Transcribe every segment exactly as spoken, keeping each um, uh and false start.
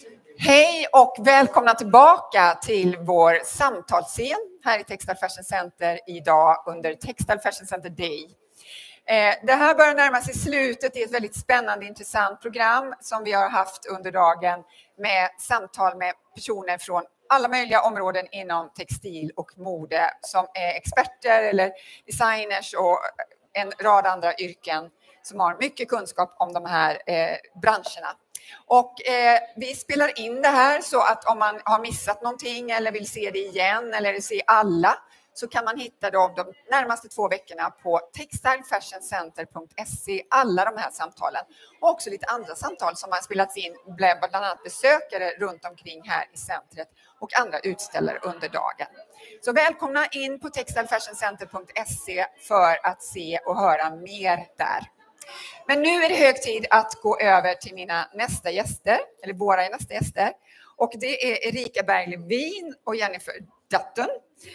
Hej och välkomna tillbaka till vår samtalsscen här i Textile Fashion Center idag under Textile Fashion Center Day. Det här börjar närma sig slutet i ett väldigt spännande intressant program som vi har haft under dagen med samtal med personer från alla möjliga områden inom textil och mode som är experter eller designers och en rad andra yrken som har mycket kunskap om de här eh, branscherna. Och eh, vi spelar in det här så att om man har missat någonting eller vill se det igen eller se alla så kan man hitta dem de närmaste två veckorna på textile fashion center punkt se, alla de här samtalen. Och också lite andra samtal som har spelats in, bland annat besökare runt omkring här i centret och andra utställare under dagen. Så välkomna in på textile fashion center punkt se för att se och höra mer där. Men nu är det hög tid att gå över till mina nästa gäster, eller våra nästa gäster. Och det är Erika Berg-Levin och Jennifer Dutton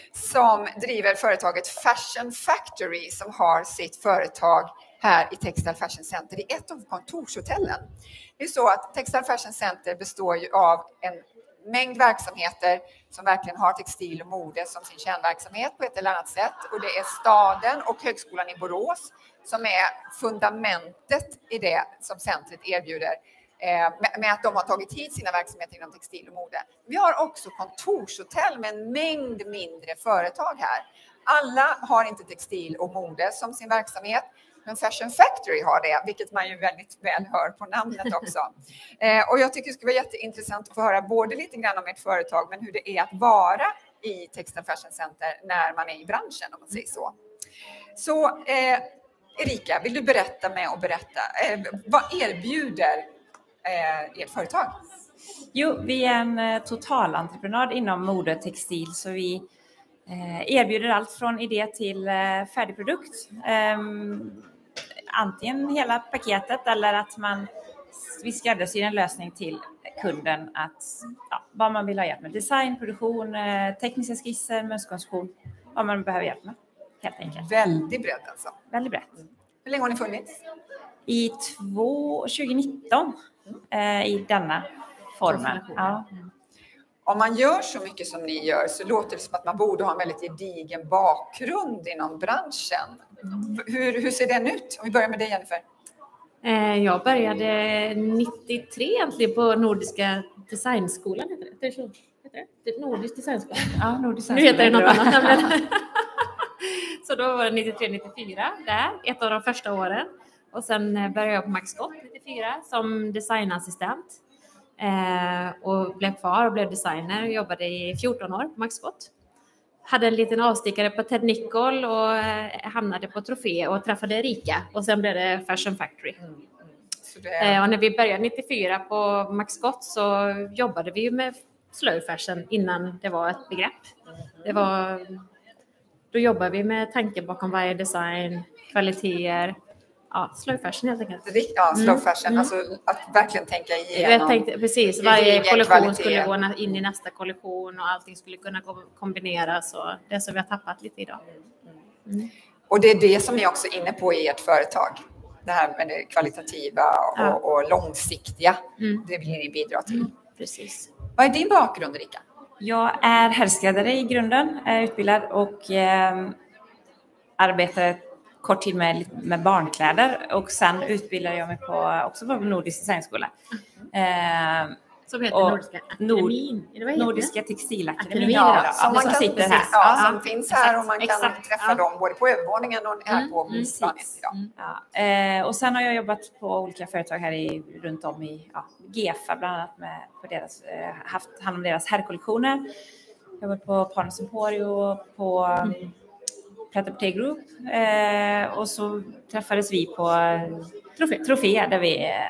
som driver företaget Fashion Factory som har sitt företag här i Textile Fashion Center i ett av kontorshotellen. Det är så att Textile Fashion Center består ju av en mängd verksamheter som verkligen har textil och mode som sin kärnverksamhet på ett eller annat sätt. Och det är staden och högskolan i Borås som är fundamentet i det som centret erbjuder eh, med, med att de har tagit hit sina verksamheter inom textil och mode. Vi har också kontorshotell med en mängd mindre företag här. Alla har inte textil och mode som sin verksamhet. Men Fashion Factory har det, vilket man ju väldigt väl hör på namnet också. eh, och jag tycker det skulle vara jätteintressant att få höra både lite grann om ert företag men hur det är att vara i Textile Fashion Center när man är i branschen, om man säger så. Så eh, Erika, vill du berätta med och berätta, eh, vad erbjuder eh, ert företag? Jo, vi är en eh, totalentreprenad inom mode och textil så vi eh, erbjuder allt från idé till eh, färdig produkt. Eh, antingen hela paketet eller att man vi skräddarsyr en lösning till kunden att ja, vad man vill ha hjälp med. Design, produktion, eh, tekniska skisser, mönsterkonstruktion, vad man behöver hjälp med. Helt enkelt. Väldigt brett alltså. Väldigt brett. Hur länge har ni funnits? I två, tjugonitton eh, i denna formen. Ja. Om man gör så mycket som ni gör så låter det som att man borde ha en väldigt gedigen bakgrund inom branschen. Hur, hur ser den ut? Om vi börjar med dig, Jennifer. Jag började nittiotre egentligen på Nordiska Designskolan. Heter det? Det är så, heter det? Nordisk Designskola. Ja, Nordisk Nu heter det något annat. Så då var det nittiotre nittiofyra där, ett av de första åren. Och sen började jag på Max Scott nittiofyra som designassistent. Eh, och blev kvar och blev designer. Jobbade i fjorton år på Max Scott. Hade en liten avstickare på Ted Nicol och eh, hamnade på Trofé och träffade Erika. Och sen blev det Fashion Factory. Mm. Det... Eh, och när vi började nittiofyra på Max Scott så jobbade vi ju med slow fashion innan det var ett begrepp. Det var... Då jobbar vi med tanken bakom varje design, kvaliteter, ja, slow fashion helt enkelt. Ja, slow fashion, mm. alltså att verkligen tänka igenom. Jag tänkte, precis, varje kollektion kvalitet. Skulle gå in i nästa kollektion och allting skulle kunna kombineras och det som vi har tappat lite idag. Mm. Och det är det som ni också är inne på i ert företag. Det här med det kvalitativa och, ja. och långsiktiga, mm. det vill ni bidra till. Mm. Precis. Vad är din bakgrund, Rika? Jag är herrskräddare i grunden, är utbildad och eh, arbetar kort tid med, med barnkläder och sen utbildade jag mig på, också på Nordisk Designskola. Mm. Eh, som heter Nordiska Akademin. Nord, Nordiska Textilakademin. Ja, ja, som, man kan, sitter precis, här. Ja, ja, som ja, finns här och man kan exakt, träffa ja. dem både på övervåningen och här mm, på minstplanet idag. Mm. Ja. Eh, och sen har jag jobbat på olika företag här i, runt om i ja, Gefa bland annat med på deras, eh, haft hand om deras herrkollektioner. Jag har jobbat på Partners Emporio, på mm. Prêt-à-porter Group eh, och så träffades vi på Trofé, Trofé där vi eh,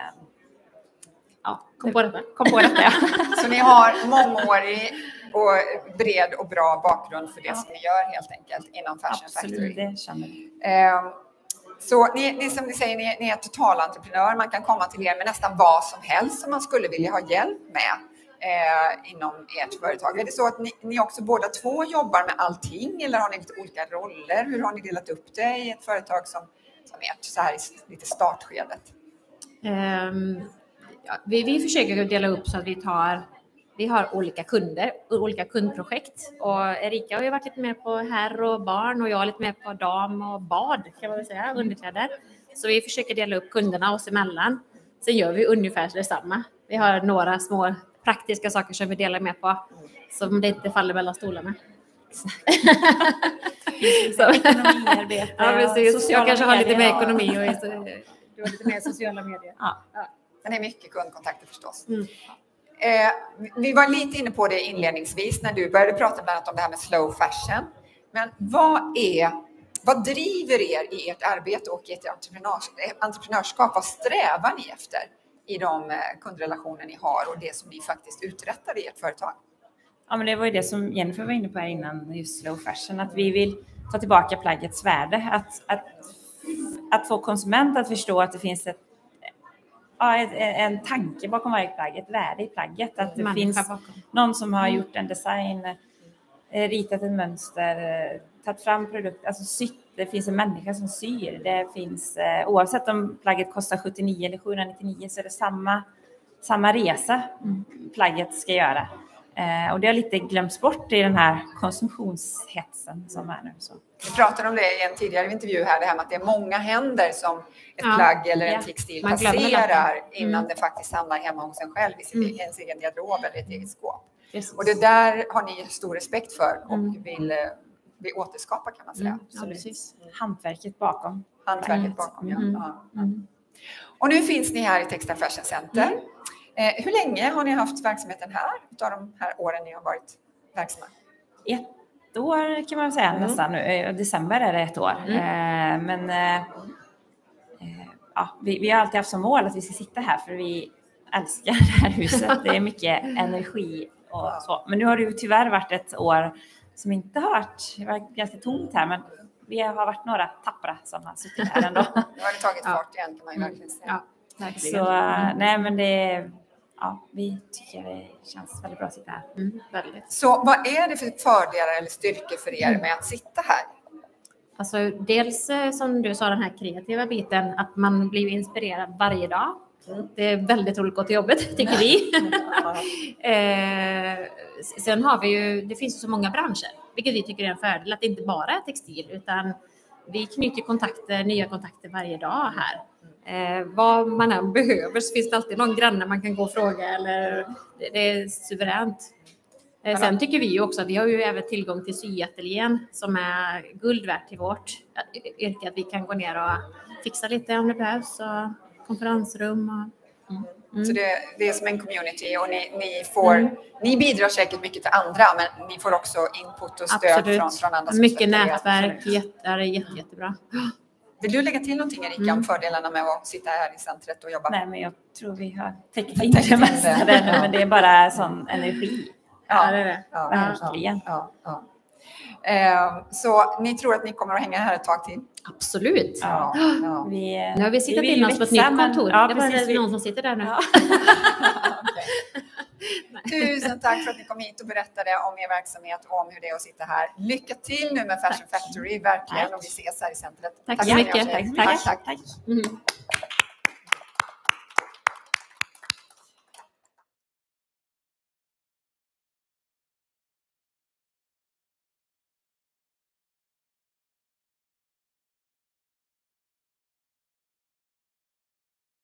ja, kom på detta. Kom på detta ja. Så ni har mångårig och bred och bra bakgrund för det ja. som ni gör helt enkelt inom Fashion Absolut, Factory. Det känner vi. Eh, så ni, ni som ni säger, ni, ni är totalentreprenör. Man kan komma till er med nästan vad som helst som man skulle vilja ha hjälp med. Eh, inom ert företag. Är det så att ni, ni också båda två jobbar med allting eller har ni lite olika roller? Hur har ni delat upp det i ett företag som, som ert så här i lite startskedet? Um, ja, vi, vi försöker dela upp så att vi tar, vi har olika kunder, olika kundprojekt. Och Erika har ju varit lite mer på herr och barn och jag är lite mer på dam och bad kan man väl säga, underkläder. Så vi försöker dela upp kunderna oss emellan. Sen gör vi ungefär detsamma. Vi har några små praktiska saker som vi delar med på som det inte faller mellan stolarna. Så. Ekonomiarbete. Ja, precis. Jag kanske har lite mer medier. ekonomi och du har lite mer sociala medier. Ja. Ja. Men det är mycket kundkontakter förstås. Mm. Eh, vi var lite inne på det inledningsvis när du började prata bland annat om det här med slow fashion. Men vad är, vad driver er i ert arbete och i ert entreprenörs, entreprenörskap? Vad strävar ni efter i de kundrelationer ni har och det som ni faktiskt uträttar i ert företag? Ja, men det var ju det som Jennifer var inne på här innan, just slow fashion, att vi vill ta tillbaka plaggets värde, att, att, att få konsument att förstå att det finns ett, ja, ett, en tanke bakom varje plagg, ett värde i plagget, att det Man finns någon som har gjort en design, ritat ett mönster, tagit fram produkt, alltså sytt, det finns en människa som syr, det finns, oavsett om plagget kostar sjuttionio eller sjuhundranittionio så är det samma, samma resa plagget ska göra. Eh, och det har lite glömts bort i den här konsumtionshetsen som är nu. Så. Vi pratade om det i en tidigare intervju här, det här med att det är många händer som ett Ja. plagg eller en Ja. textil Man glömmer passerar det. innan Mm. det faktiskt hamnar hemma hos en själv i sin Mm. egen, sin egen garderob eller ett eget skåp. Precis. Och det där har ni stor respekt för och Mm. vill, eh, vill återskapa kan man säga. Mm. Ja, precis. Hantverket bakom. Hantverket Mm. bakom, ja. Mm. Ja. Mm. Och nu finns ni här i Textile Fashion Center. Mm. Eh, hur länge har ni haft verksamheten här utav de här åren ni har varit verksamma? Ett år kan man väl säga Mm. nästan nu. I december är det ett år. Mm. Eh, men eh, eh, ja, vi, vi har alltid haft som mål att vi ska sitta här för vi älskar det här huset. Det är mycket energi och så. Men nu har det ju tyvärr varit ett år som inte har varit, det var ganska tomt här, men vi har varit några tappra som har suttit här ändå. Nu har det tagit Ja. fart igen kan man ju verkligen säga. Ja, verkligen. Så eh, nej, men det, ja, vi tycker det känns väldigt bra att sitta här. Mm, väldigt. Så vad är det för fördelar eller styrkor för er med att sitta här? Alltså dels eh, som du sa, den här kreativa biten, att man blir inspirerad varje dag. Mm. Det är väldigt roligt att gå till jobbet, tycker vi. eh, sen har vi ju, det finns ju så många branscher, vilket vi tycker är en fördel, att det inte bara är textil, utan vi knyter kontakter, nya kontakter varje dag här. Eh, vad man än behöver så finns det alltid någon granne man kan gå och fråga, eller det, det är suveränt. Eh, sen tycker vi ju också att vi har ju även tillgång till syateljén som är guld värt till vårt yrke, att vi kan gå ner och fixa lite om det behövs, och konferensrum och mm. Mm. Så det, det är som en community och ni, ni, får, Mm. ni bidrar säkert mycket till andra, men ni får också input och stöd Absolut. från, från andra. som Mycket stöttar er. nätverk, jätte, det är jätte, jättebra. Vill du lägga till någonting Erika Mm. om fördelarna med att sitta här i centret och jobba? Nej, men jag tror vi har täckt Täckt in in det mesta det. där nu, men det är bara sån energi. Ja, det är det. Ja, Verkligen. ja, ja. Eh, så ni tror att ni kommer att hänga här ett tag till? Absolut. Ja, ja. Vi, Nu har vi sittat vill in oss på ett växa, nytt men- kontor. Ja, det är bara precis. det någon som sitter där nu. Ja. Tusen tack för att ni kom hit och berättade om er verksamhet och om hur det är att sitta här. Lycka till nu med Fashion Tack. Factory, verkligen. Tack. Och vi ses här i centret. Tack så för att ni mycket. har- Tack, tack. tack. Tack. Mm.